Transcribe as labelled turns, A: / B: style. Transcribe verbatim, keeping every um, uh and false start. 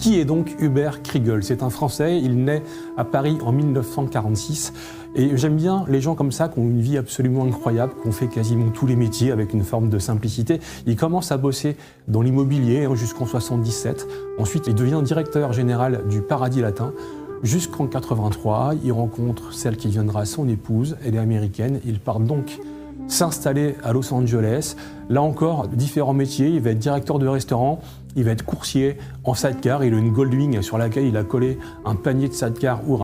A: Qui est donc Hubert Kriegel? C'est un Français, il naît à Paris en mille neuf cent quarante-six. Et j'aime bien les gens comme ça qui ont une vie absolument incroyable, qui ont fait quasiment tous les métiers avec une forme de simplicité. Il commence à bosser dans l'immobilier hein, jusqu'en soixante-dix-sept. Ensuite, il devient directeur général du Paradis Latin. Jusqu'en quatre-vingt-trois, il rencontre celle qui deviendra son épouse, elle est américaine. Ils partent donc s'installer à Los Angeles. Là encore, différents métiers. Il va être directeur de restaurant, il va être coursier en sidecar. Il a une Goldwing sur laquelle il a collé un panier de sidecar.